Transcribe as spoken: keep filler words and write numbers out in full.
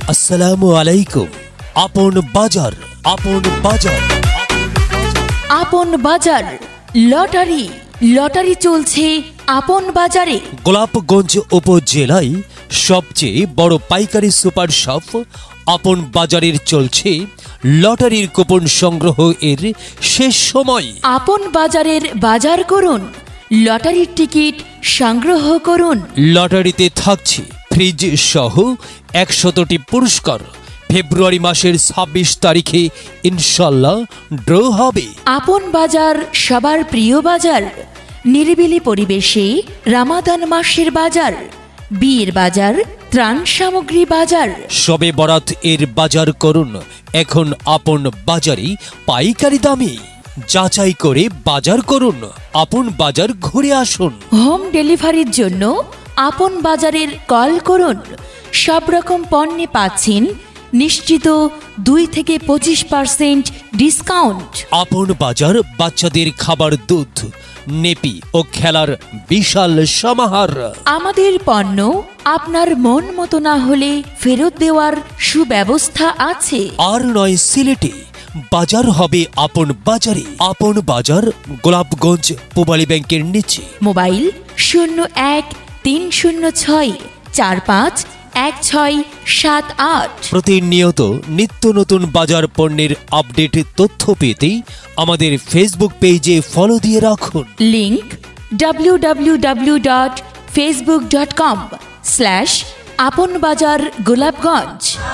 আসসালামু আলাইকুম। আপন বাজার, আপন বাজার, আপন বাজার লটারি লটারি চলছে আপন বাজারে। গোলাপগঞ্জ উপজেলায় সবচেয়ে বড় পাইকারি সুপার শপ আপন বাজারের চলছে লটারির কুপন সংগ্রহ এর শেষ সময়। আপন বাজারের বাজার করুন, লটারির টিকিট সংগ্রহ করুন। লটারিতে থাকছে ফ্রিজ সহ একশতটি পুরস্কার। ফেব্রুয়ারি মাসের ছাব্বিশ তারিখে ইনশাল্লাহ ড্র হবে। আপন বাজার সবার প্রিয় বাজার। নিরিবিলি পরিবেশে রামাদান মাসের বাজার, বিয়ের বাজার, ত্রাণ সামগ্রী বাজার। সবে বরাত এর বাজার করুন এখন আপন বাজারে পাইকারি দামে। যাচাই করে বাজার করুন, আপন বাজার ঘুরে আসুন। হোম ডেলিভারির জন্য আপন বাজারের কল করুন। সব রকম পণ্যে পাচ্ছেন নিশ্চিত দুই থেকে পঁচিশ পার্সেন্ট ডিসকাউন্ট। আপন বাজার বাচ্চাদের খাবার, দুধ, নেপি ও খেলার বিশাল সমাহার। আমাদের পণ্য আপনার মন মতো না হলে ফেরত দেওয়ার সুব্যবস্থা আছে। আর নয় সিলেটে, বাজার হবে আপন বাজারে। আপন বাজার গোলাপগঞ্জ পূবালী ব্যাংকের নিচে। মোবাইল শূন্য এক তিন শূন্য ছয় চার পাঁচ এক ছয় সাত আট। প্রতিনিয়ত নিত্য নতুন বাজার পণ্যের আপডেট তথ্য পেতে আমাদের ফেসবুক পেজে ফলো দিয়ে রাখুন। Link W W W dot Facebook dot com slash Apon Bazar Golapganj.